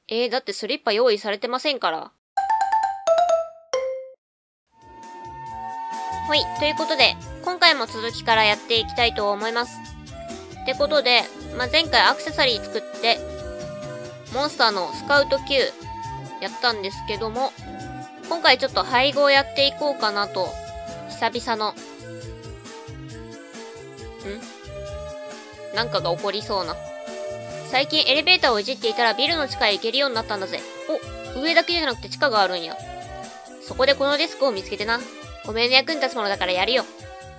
だってスリッパ用意されてませんから。はい、ということで、今回も続きからやっていきたいと思います。ってことで、前回アクセサリー作って、モンスターのスカウト Q やったんですけども、今回ちょっと配合やっていこうかなと、久々の、なんかが起こりそうな。最近エレベーターをいじっていたらビルの地下へ行けるようになったんだぜ。お、上だけじゃなくて地下があるんや。そこでこのデスクを見つけてな。おめえの役に立つものだからやるよ。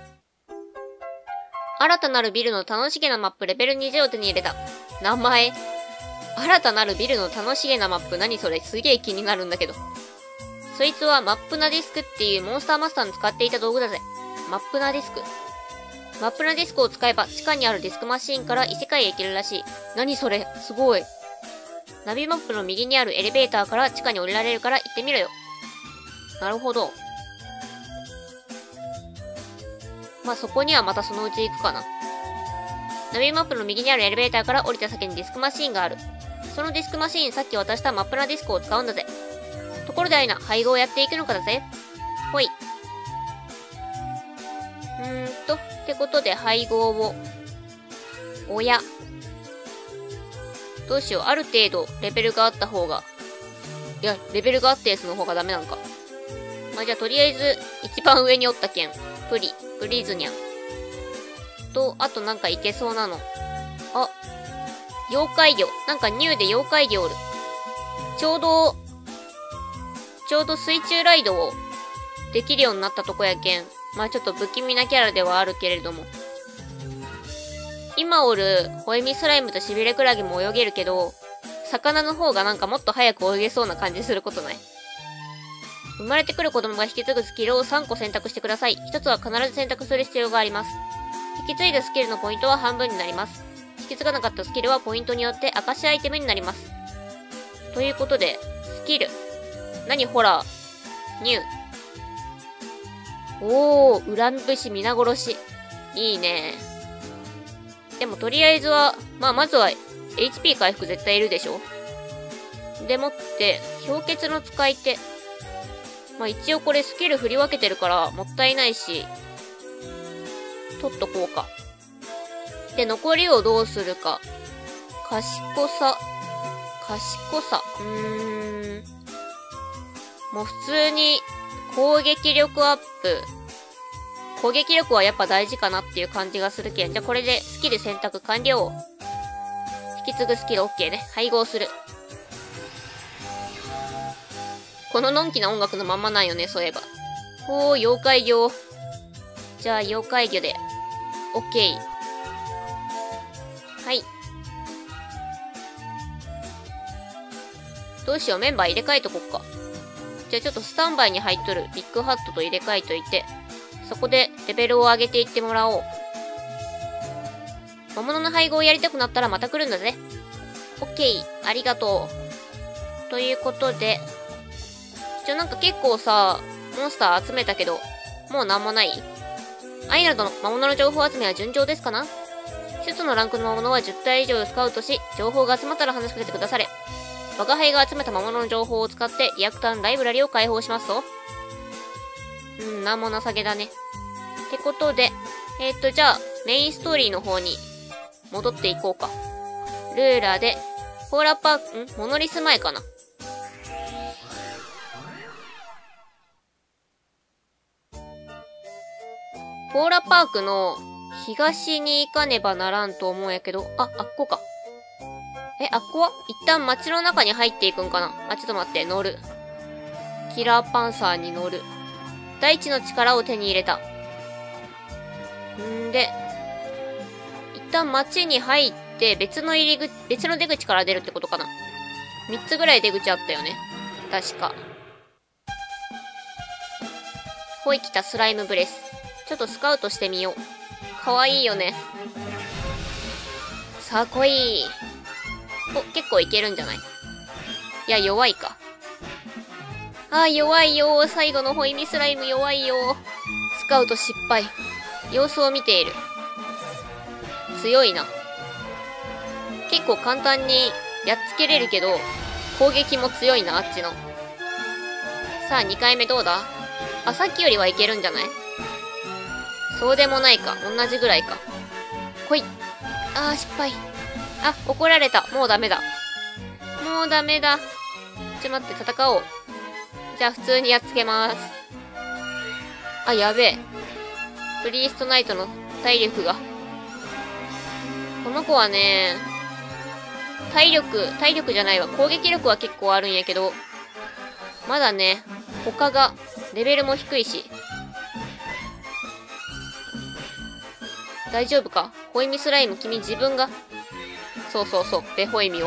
新たなるビルの楽しげなマップレベル20を手に入れた。名前。新たなるビルの楽しげなマップ、何それ、すげえ気になるんだけど。そいつはマップナディスクっていうモンスターマスターの使っていた道具だぜ。マップナディスク。マップナディスクを使えば地下にあるディスクマシーンから異世界へ行けるらしい。何それ、すごい。ナビマップの右にあるエレベーターから地下に降りられるから行ってみろよ。なるほど。そこにはまたそのうち行くかな。ナビマップの右にあるエレベーターから降りた先にディスクマシーンがある。そのディスクマシーン、さっき渡したマップナディスクを使うんだぜ。ところでアイナ、配合やっていくのかだぜ。ほい。ってことで配合を。おや。どうしよう。ある程度レベルがあった方が。いや、レベルがあったやつの方がダメなのか。じゃあとりあえず、一番上におった剣。プリズニャン。と、あとなんかいけそうなの。あ、妖怪魚。なんかニューで妖怪魚おる。ちょうど水中ライドをできるようになったとこやけん。ちょっと不気味なキャラではあるけれども。今おるホエミスライムとシビレクラゲも泳げるけど、魚の方がなんかもっと早く泳げそうな感じすることない？生まれてくる子供が引き継ぐスキルを3個選択してください。1つは必ず選択する必要があります。引き継いだスキルのポイントは半分になります。引き継がなかったスキルはポイントによって証アイテムになります。ということで、スキル。何ホラー。ニュー。恨み節皆殺し。いいね。でもとりあえずは、まずは HP 回復絶対いるでしょ。でもって、氷結の使い手。一応これスキル振り分けてるからもったいないし、取っとこうか。で、残りをどうするか。賢さ。もう普通に攻撃力アップ。攻撃力はやっぱ大事かなっていう感じがするけん。じゃあこれでスキル選択完了。引き継ぐスキル OK ね。配合する。こののんきな音楽のまんまなんよね、そういえば。妖怪魚。じゃあ妖怪魚で。OK。はい。どうしよう、メンバー入れ替えとこっか。じゃあちょっとスタンバイに入っとるビッグハットと入れ替えといて、そこでレベルを上げていってもらおう。魔物の配合をやりたくなったらまた来るんだぜ。OK。ありがとう。ということで、なんか結構さ、モンスター集めたけど、もうなんもない？アイナとの魔物の情報集めは順調ですかな？一つのランクの魔物は10体以上スカウトし、情報が集まったら話しかけてくだされ。我が輩が集めた魔物の情報を使ってリアクターのライブラリを開放しますと。なんも情けだね。ってことで、じゃあ、メインストーリーの方に戻っていこうか。ルーラーで、ポーラパーク、モノリス前かな。ポーラパークの東に行かねばならんと思うんやけど、あっこか。あっこは一旦街の中に入っていくんかな。ちょっと待って、乗る。キラーパンサーに乗る。大地の力を手に入れた。で、一旦街に入って、別の出口から出るってことかな。3つぐらい出口あったよね。確か。ほい、来たスライムブレス。ちょっとスカウトしてみよう。かわいいよね。さあ来い。結構いけるんじゃない？いや、弱いか。弱いよ。最後のホイミスライム弱いよ。スカウト失敗。様子を見ている。強いな。結構簡単にやっつけれるけど、 攻撃も強いな、あっちの。さあ、2回目どうだ？あ、さっきよりはいけるんじゃない？そうでもないか。同じぐらいか。ほい。あー、失敗。あ、怒られた。もうダメだ。もうダメだ。ちょ、待って、戦おう。じゃあ、普通にやっつけます。あ、やべえ。プリーストナイトの体力が。この子はね、体力じゃないわ。攻撃力は結構あるんやけど、まだね、他が、レベルも低いし。大丈夫か？ホイミスライム、君自分が。そうそうそう、ベホイミを。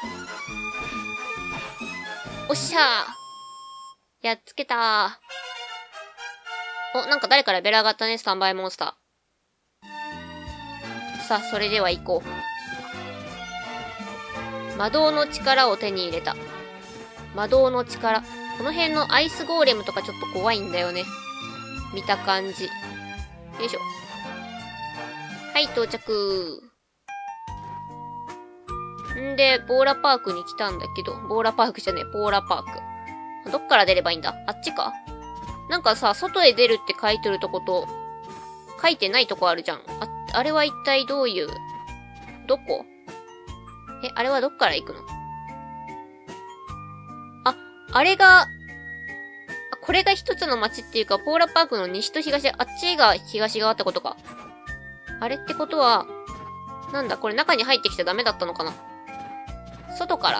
おっしゃー！やっつけたー。お、なんか誰かレベル上がったね、スタンバイモンスター。さあ、それでは行こう。魔導の力を手に入れた。魔導の力。この辺のアイスゴーレムとかちょっと怖いんだよね。見た感じ。よいしょ。はい、到着。んで、ボーラパークに来たんだけど、ボーラパークじゃねえ、ポーラパーク。どっから出ればいいんだ？あっちか？なんかさ、外へ出るって書いてるとこと、書いてないとこあるじゃん。あれは一体どういう、どこ？あれはどっから行くの？あれが、これが一つの街っていうか、ポーラパークの西と東、あっちが東側ってことか。あれってことは、なんだ、これ中に入ってきちゃダメだったのかな？外から？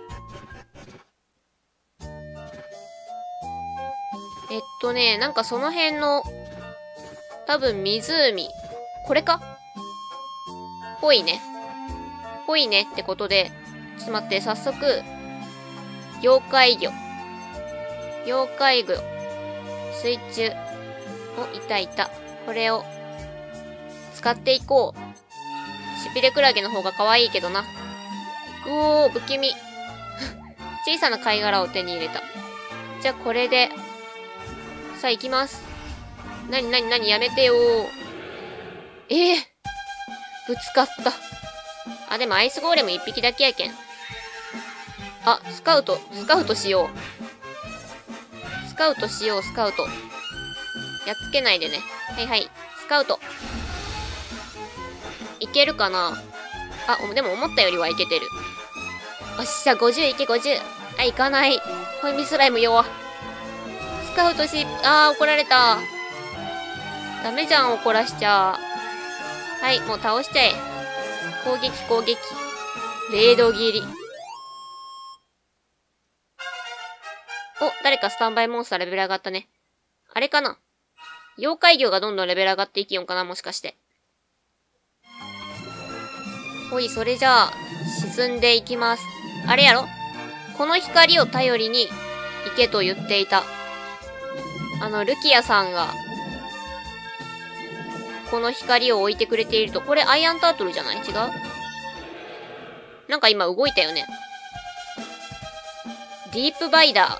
なんかその辺の、多分湖。これか？ぽいね。ぽいねってことで、ちょっと待って、早速、妖怪魚。妖怪魚。水中。お、いたいた。これを、使っていこう。しびれクラゲの方が可愛いけどな。うおー、不気味。小さな貝殻を手に入れた。じゃあこれで、さあ行きます。なにやめてよー。ぶつかった。あ、でもアイスゴーレム一匹だけやけん。あ、スカウトしよう。スカウト。やっつけないでね。はいはい。スカウト。いけるかなあ、でも思ったよりはいけてる。よっしゃ、50いけ50。あ、いかない。ホイミスライム弱。スカウトし、怒られた。ダメじゃん、怒らしちゃ。はい、もう倒しちゃえ。攻撃。レード切り。お、誰かスタンバイモンスターレベル上がったね。あれかな？妖怪魚がどんどんレベル上がっていきよんかな、もしかして。ほい、それじゃあ、沈んでいきます。あれやろ？この光を頼りに行けと言っていた。ルキアさんが、この光を置いてくれていると、これアイアンタートルじゃない？違う？なんか今動いたよね。ディープバイタ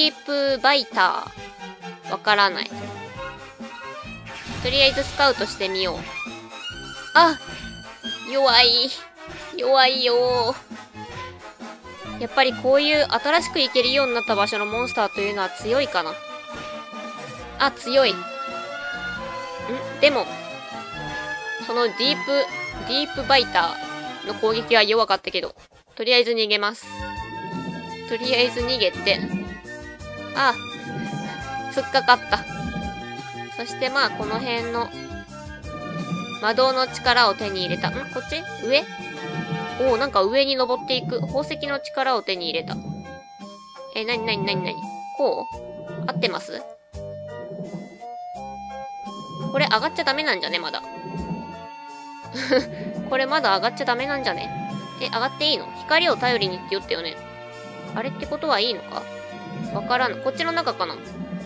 ー。わからない。とりあえずスカウトしてみよう。あ！弱いよー。やっぱりこういう新しく行けるようになった場所のモンスターというのは強いかな。あ、強い。でも、そのディープバイターの攻撃は弱かったけど、とりあえず逃げます。とりあえず逃げて、突っかかった。そしてまあ、この辺の、魔導の力を手に入れた。こっち？上？なんか上に登っていく。宝石の力を手に入れた。なにこう？合ってます？これ上がっちゃダメなんじゃねまだ。これまだ上がっちゃダメなんじゃね？上がっていいの？光を頼りにって言ったよね。あれってことはいいのか？わからん。こっちの中かな？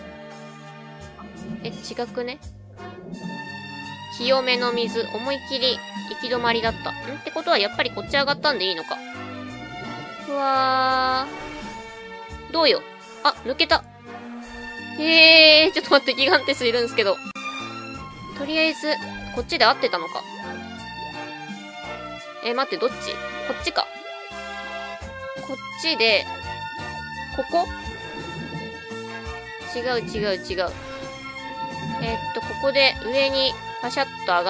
違くね？清めの水、思いっきり行き止まりだった。ってことはやっぱりこっち上がったんでいいのか。うわー。どうよ？抜けた。ちょっと待って、ギガンテスいるんすけど。とりあえず、こっちで合ってたのか。待って、どっち？こっちか。 こっちで、ここ違う。ここで上にパシャッと上がって、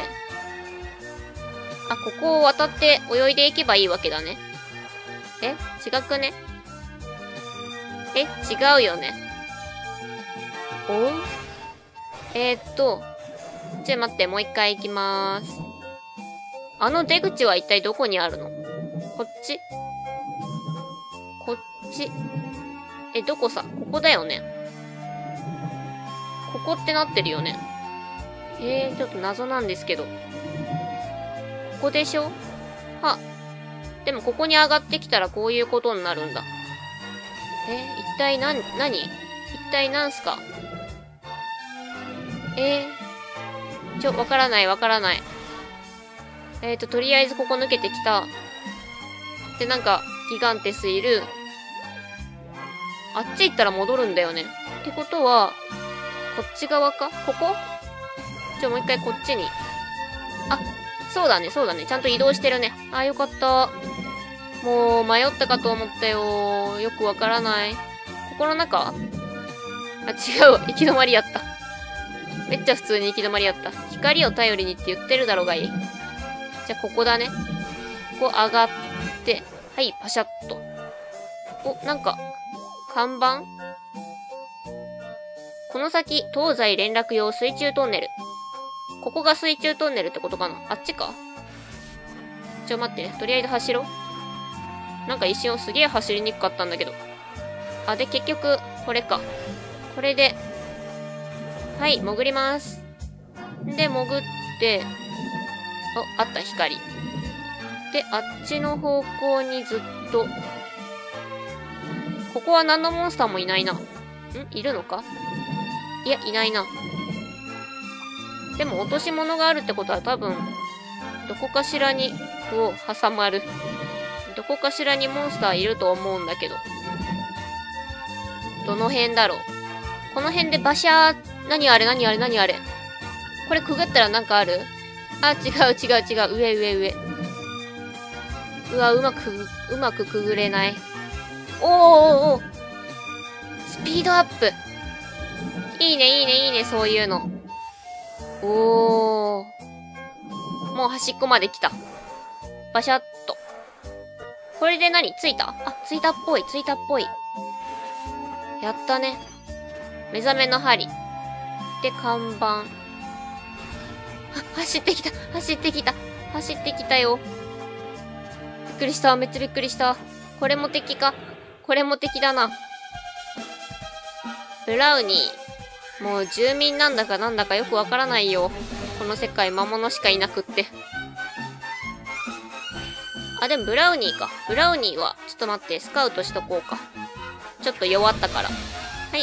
あ、ここを渡って泳いでいけばいいわけだね。違くね？違うよね。ちょ、待って、もう一回行きまーす。あの出口は一体どこにあるの？こっち？こっち？どこさ？ここだよね。ここってなってるよね。ちょっと謎なんですけど。ここでしょ？でもここに上がってきたらこういうことになるんだ。一体何？一体なんすか？わからない。とりあえずここ抜けてきた。で、なんか、ギガンテスいる。あっち行ったら戻るんだよね。ってことは、こっち側か？ここ？もう一回こっちに。あ、そうだね。ちゃんと移動してるね。あ、よかった。もう、迷ったかと思ったよ。よくわからない。ここの中？あ、違うわ。行き止まりやった。めっちゃ普通に行き止まりやった。光を頼りにって言ってるだろうがいい。じゃあ、ここだね。ここ上がって、はい、パシャッと。なんか、看板？この先、東西連絡用水中トンネル。ここが水中トンネルってことかな？あっちか？待ってね。とりあえず走ろう。なんか一瞬すげえ走りにくかったんだけど。で、結局、これか。これで、はい、潜ります。で、潜って、あった、光。で、あっちの方向にずっと、ここは何のモンスターもいないな。いるのか？いや、いないな。でも落とし物があるってことは多分、どこかしらに、挟まる。どこかしらにモンスターいると思うんだけど。どの辺だろう。この辺でバシャー、何あれ。これくぐったらなんかある？あ、違う。上。うわ、うまくくぐれない。おー。スピードアップ。いいね、そういうの。もう端っこまで来た。バシャッと。これで何？着いた？着いたっぽい。やったね。目覚めの針。で、看板。走ってきたよ。びっくりした。めっちゃびっくりした。これも敵か。これも敵だな。ブラウニー。もう住民なんだかなんだかよくわからないよ。この世界魔物しかいなくって。でもブラウニーか。ブラウニーは、ちょっと待って、スカウトしとこうか。ちょっと弱ったから。はい、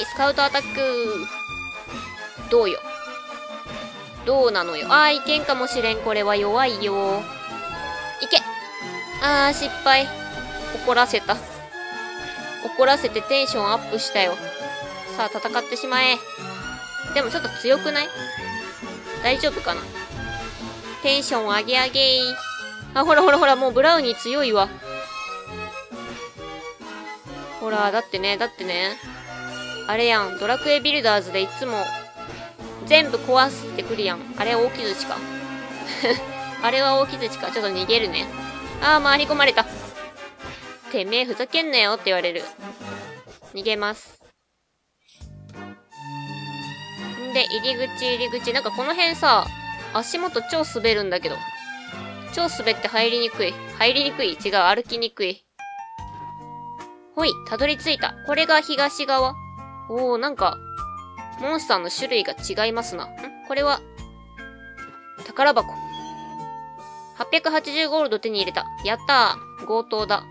スカウトアタック。どうよ。どうなのよ。いけんかもしれん。これは弱いよ。いけ。失敗。怒らせてテンションアップしたよ。さあ、戦ってしまえ。でもちょっと強くない？大丈夫かな？テンション上げ上げー。ほら、もうブラウニー強いわ。ほら、だってね。あれやん、ドラクエビルダーズでいつも、全部壊してくるやん。あれは大木槌か。あれは大木槌か。ちょっと逃げるね。回り込まれた。てめえふざけんなよって言われる。逃げます。で、入り口。なんかこの辺さ、足元超滑るんだけど。超滑って入りにくい。違う、歩きにくい。ほい、たどり着いた。これが東側。なんか、モンスターの種類が違いますな。これは、宝箱。880ゴールド手に入れた。やったー。強盗だ。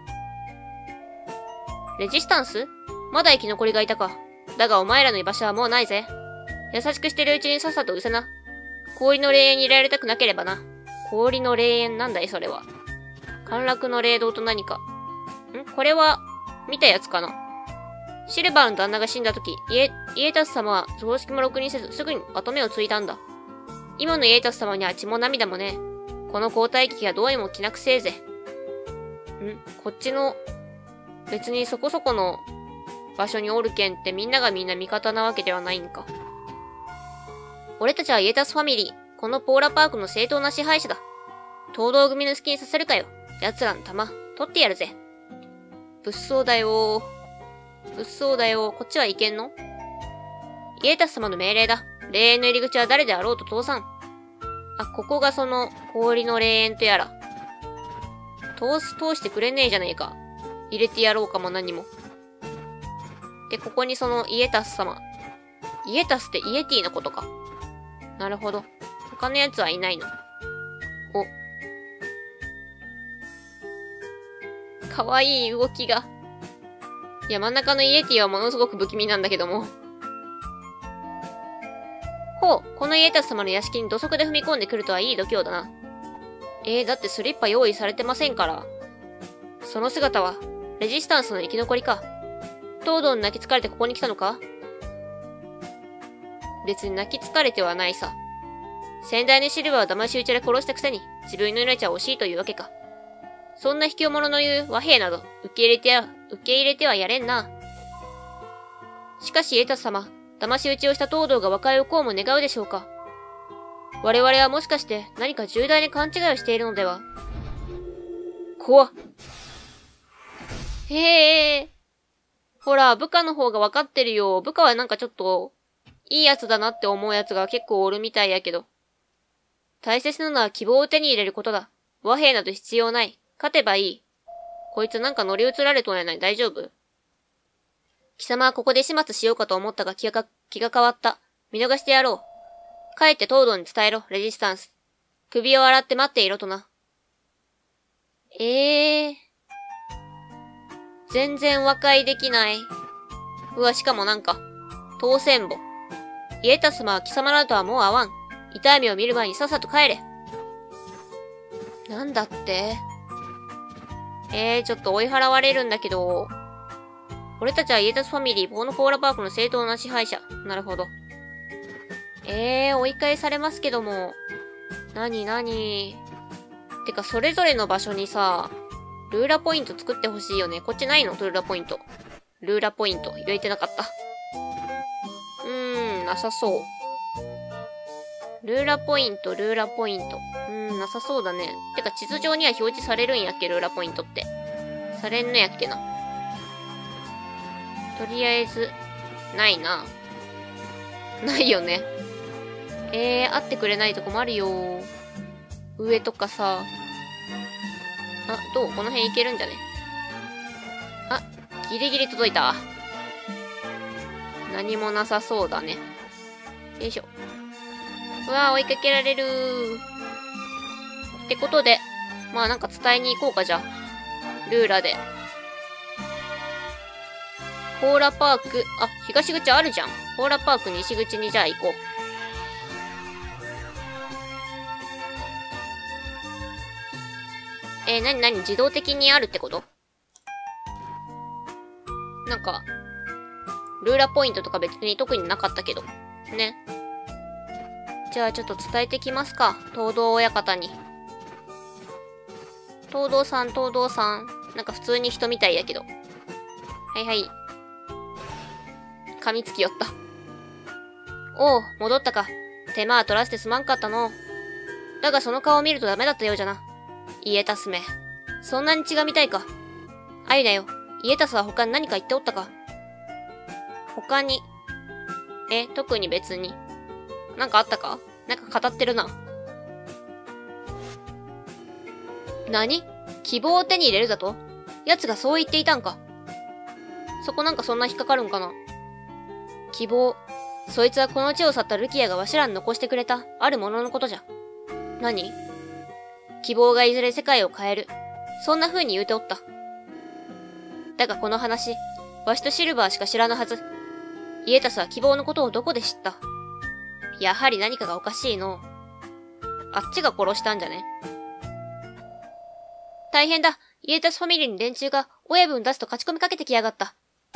レジスタンス？まだ生き残りがいたか。だがお前らの居場所はもうないぜ。優しくしてるうちにさっさと失せな。氷の霊園にいられたくなければな。氷の霊園なんだいそれは。陥落の霊道と何か。これは、見たやつかな。シルバーの旦那が死んだ時、イエタス様は葬式もろくにせずすぐに跡目を継いだんだ。今のイエタス様には血も涙もね。この交代劇がどうにも気なくせえぜ。こっちの別にそこそこの場所におるけんってみんながみんな味方なわけではないんか。俺たちはイエタスファミリー。このポーラパークの正当な支配者だ。東堂組の好きにさせるかよ。奴らの弾、取ってやるぜ。物騒だよー。物騒だよー。こっちは行けんの？イエタス様の命令だ。霊園の入り口は誰であろうと通さん。あ、ここがその氷の霊園とやら。通してくれねえじゃねえか。入れてやろうかも何も。で、ここにそのイエタス様。イエタスってイエティのことか。なるほど。他のやつはいないの。お。かわいい動きが。いや、真ん中のイエティはものすごく不気味なんだけども。ほう、このイエタス様の屋敷に土足で踏み込んでくるとはいい度胸だな。だってスリッパ用意されてませんから。その姿は、レジスタンスの生き残りか。東堂に泣き疲れてここに来たのか？別に泣き疲れてはないさ。先代のシルバーを騙し討ちで殺したくせに、自分の命は惜しいというわけか。そんな卑怯者の言う和平など、受け入れてはやれんな。しかし、エタス様、騙し討ちをした東堂が和解をこうも願うでしょうか。我々はもしかして何か重大な勘違いをしているのでは。怖っ。へえ。ほら、部下の方がわかってるよ。部下はなんかちょっと、いいやつだなって思うやつが結構おるみたいやけど。大切なのは希望を手に入れることだ。和平など必要ない。勝てばいい。こいつなんか乗り移られとんやない。大丈夫？貴様はここで始末しようかと思ったが気が変わった。見逃してやろう。帰って東堂に伝えろ、レジスタンス。首を洗って待っていろとな。全然和解できない。うわ、しかもなんか、当選簿。イエタス様は貴様らとはもう会わん。痛い目を見る前にさっさと帰れ。なんだって？ちょっと追い払われるんだけど。俺たちはイエタスファミリー、ポーラパークの正当な支配者。なるほど。追い返されますけども。てか、それぞれの場所にさ、ルーラポイント作ってほしいよね。こっちないの？ルーラポイント。ルーラポイント。言えてなかった。なさそう。ルーラポイント。なさそうだね。てか、地図上には表示されるんやっけ、ルーラポイントって。されんのやっけな。とりあえず、ないな。ないよね。会ってくれないと困るよ。上とかさ。どう？この辺行けるんじゃね？ギリギリ届いた。何もなさそうだね。よいしょ。うわー、追いかけられるー。ってことで、まあなんか伝えに行こうか、じゃあ。ルーラで。ポーラパーク、東口あるじゃん。ポーラパーク西口にじゃあ行こう。何自動的にあるってこと？なんか、ルーラポイントとか別に特になかったけど。ね。じゃあちょっと伝えてきますか。東堂親方に。東堂さん。なんか普通に人みたいやけど。はいはい。噛みつきよった。おう、戻ったか。手間は取らせてすまんかったの。だがその顔を見るとダメだったようじゃな。イエタスめ。そんなに血が見たいか。アイナよ。イエタスは他に何か言っておったか。他に。特に別に。なんかあったか？なんか語ってるな。何？希望を手に入れるだと？奴がそう言っていたんか。そこなんかそんな引っかかるんかな。希望。そいつはこの地を去ったルキアがわしらに残してくれた、あるもののことじゃ。何？希望がいずれ世界を変える。そんな風に言うておった。だがこの話、わしとシルバーしか知らぬはず。イエタスは希望のことをどこで知った？やはり何かがおかしいの。あっちが殺したんじゃね？大変だ。イエタスファミリーに連中が親分出すと勝ち込みかけてきやがった。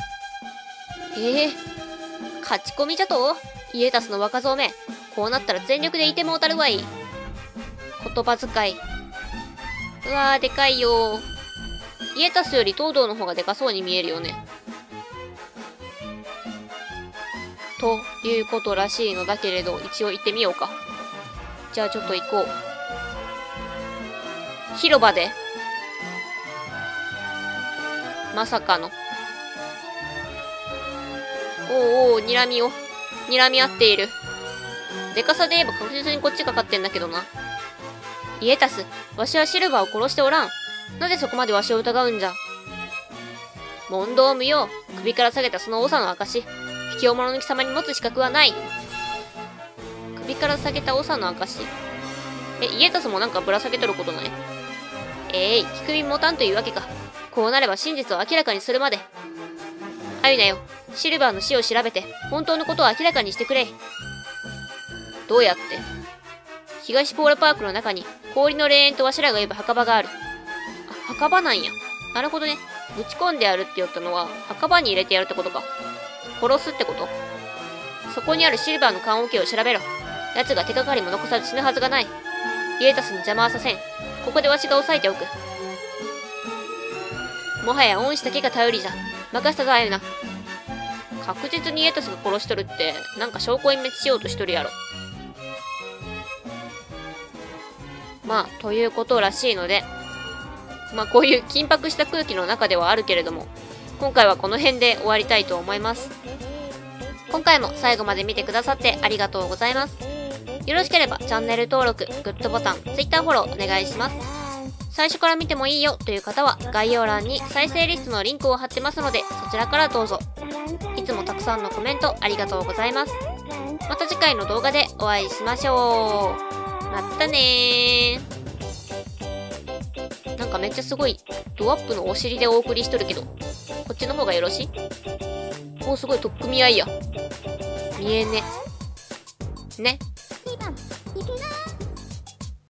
勝ち込みじゃと？イエタスの若造め。こうなったら全力でいてもうたるわい。言葉遣い。うわー、でかいよー。 イエタスより東堂の方がでかそうに見えるよね。ということらしいのだけれど、一応行ってみようか。じゃあちょっと行こう。広場でまさかの。おうおう、睨み合っている。でかさで言えば確実にこっちかかってんだけどな。イエタス、わしはシルバーを殺しておらん。なぜそこまでわしを疑うんじゃ。問答無用。首から下げたその長の証。卑怯者の貴様に持つ資格はない。首から下げた長の証。イエタスもなんかぶら下げとることない？聞く耳持たんというわけか。こうなれば真実を明らかにするまで。あゆなよ、シルバーの死を調べて、本当のことを明らかにしてくれ。どうやって？東ポーラパークの中に、氷の霊園とわしらが呼ぶ墓場がある。あ、墓場なんや。なるほどね。ぶち込んでやるって言ったのは、墓場に入れてやるってことか。殺すってこと？そこにあるシルバーの棺桶を調べろ。奴が手がかりも残さず死ぬはずがない。イエタスに邪魔はさせん。ここでわしが押さえておく。もはや恩師だけが頼りじゃ。任せたぞ、あゆな。確実にイエタスが殺しとるって、なんか証拠隠滅しようとしとるやろ。まあ、ということらしいので、まあこういう緊迫した空気の中ではあるけれども、今回はこの辺で終わりたいと思います。今回も最後まで見てくださってありがとうございます。よろしければチャンネル登録、グッドボタン、Twitter フォローお願いします。最初から見てもいいよという方は概要欄に再生リストのリンクを貼ってますのでそちらからどうぞ。いつもたくさんのコメントありがとうございます。また次回の動画でお会いしましょう。またねー。なんかめっちゃすごいドアップのお尻でお送りしとるけど、こっちの方がよろしい？おー、すごい取っ組み合いや。見えね。ね。 2番いくぞ。